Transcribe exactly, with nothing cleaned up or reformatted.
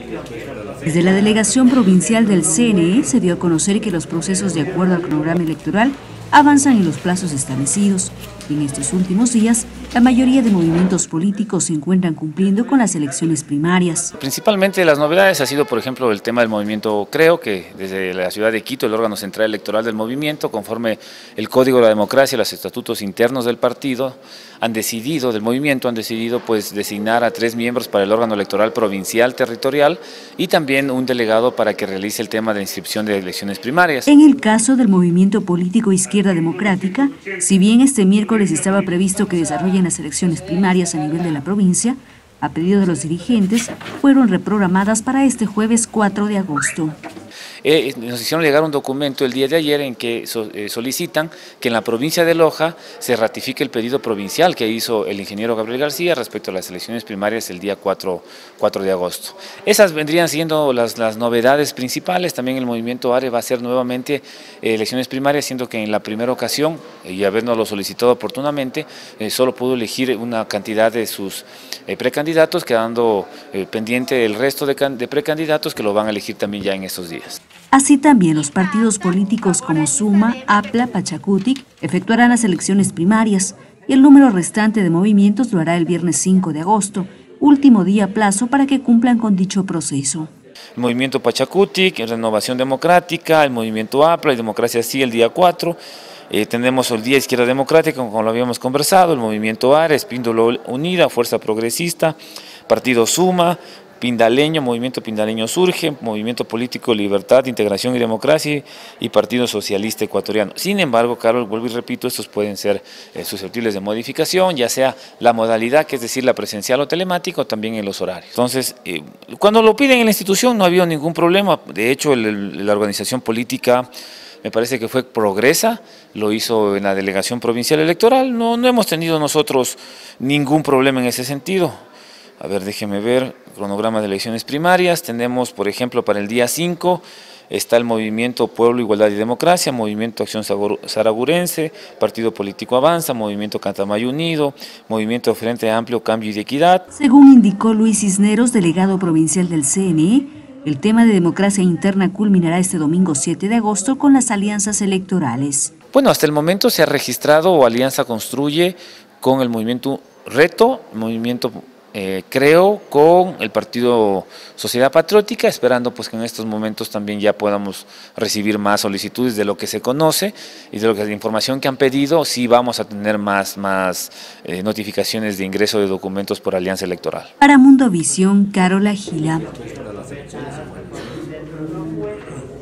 Desde la delegación provincial del C N E se dio a conocer que los procesos de acuerdo al cronograma electoral avanzan en los plazos establecidos. En estos últimos días, la mayoría de movimientos políticos se encuentran cumpliendo con las elecciones primarias. Principalmente las novedades ha sido, por ejemplo, el tema del movimiento Creo, que desde la ciudad de Quito, el órgano central electoral del movimiento, conforme el Código de la Democracia y los estatutos internos del partido, han decidido, del movimiento, han decidido pues designar a tres miembros para el órgano electoral provincial territorial y también un delegado para que realice el tema de inscripción de elecciones primarias. En el caso del movimiento político Izquierda Democrática, si bien este miércoles estaba previsto que desarrollen las elecciones primarias a nivel de la provincia, a pedido de los dirigentes, fueron reprogramadas para este jueves cuatro de agosto. Eh, nos hicieron llegar un documento el día de ayer en que so, eh, solicitan que en la provincia de Loja se ratifique el pedido provincial que hizo el ingeniero Gabriel García respecto a las elecciones primarias el día cuatro de agosto. Esas vendrían siendo las, las novedades principales. También el movimiento ARE va a hacer nuevamente eh, elecciones primarias, siendo que en la primera ocasión, y habiéndolo solicitado oportunamente, eh, solo pudo elegir una cantidad de sus eh, precandidatos, quedando eh, pendiente el resto de, de precandidatos que lo van a elegir también ya en estos días. Así también los partidos políticos como Suma, APLA, Pachacutic efectuarán las elecciones primarias y el número restante de movimientos lo hará el viernes cinco de agosto, último día plazo para que cumplan con dicho proceso. El movimiento Pachacutic, Renovación Democrática, el movimiento APLA y Democracia Sí el día cuatro. Eh, tenemos el Día Izquierda Democrática, como lo habíamos conversado, el movimiento ARE, Espíndola Unida, Fuerza Progresista, Partido Suma, Pindaleño, Movimiento Pindaleño Surge, Movimiento Político Libertad, Integración y Democracia y Partido Socialista Ecuatoriano. Sin embargo, Carol, vuelvo y repito, estos pueden ser eh, susceptibles de modificación, ya sea la modalidad, que es decir, la presencial o telemática, o también en los horarios. Entonces, eh, cuando lo piden en la institución no ha habido ningún problema. De hecho, el, el, la organización política, me parece que fue Progresa, lo hizo en la delegación provincial electoral. No, no hemos tenido nosotros ningún problema en ese sentido. A ver, déjeme ver, cronograma de elecciones primarias. Tenemos, por ejemplo, para el día cinco, está el Movimiento Pueblo, Igualdad y Democracia, Movimiento Acción Saragurense, Partido Político Avanza, Movimiento Catamayo Unido, Movimiento Frente Amplio, Cambio y Equidad. Según indicó Luis Cisneros, delegado provincial del C N E, el tema de democracia interna culminará este domingo siete de agosto con las alianzas electorales. Bueno, hasta el momento se ha registrado o Alianza Construye con el Movimiento Reto, Movimiento Eh, creo con el Partido Sociedad Patriótica, esperando pues que en estos momentos también ya podamos recibir más solicitudes de lo que se conoce y de lo que la información que han pedido. Sí vamos a tener más, más eh, notificaciones de ingreso de documentos por alianza electoral. Para Mundo Visión, Carola Gila.